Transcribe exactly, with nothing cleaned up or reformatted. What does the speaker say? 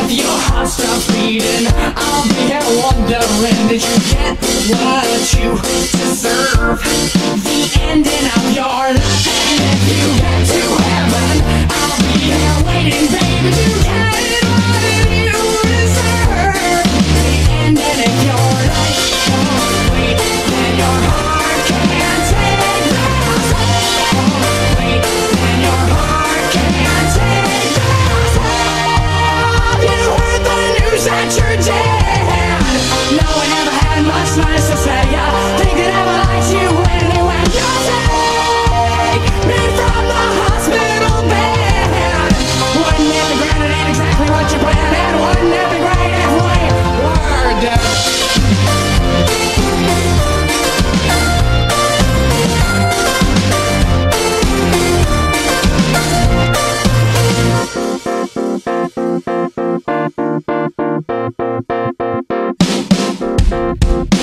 if your heart stops beating, I'll be here wondering, did you get what you deserve? The ending of your life. And if you get to heaven, I'll be here waiting, baby, to get what you deserve. The ending of your life. Oh, wait, then your heart can't take the step. Oh, wait, then your heart can't take the step. You heard the news that you're dead. No one ever had much nice to say. I think it ever liked you anyway. You take me from the hospital bed. Wouldn't it be great? It ain't exactly what you planned. And wouldn't it be great if we were dead? We'll be right back.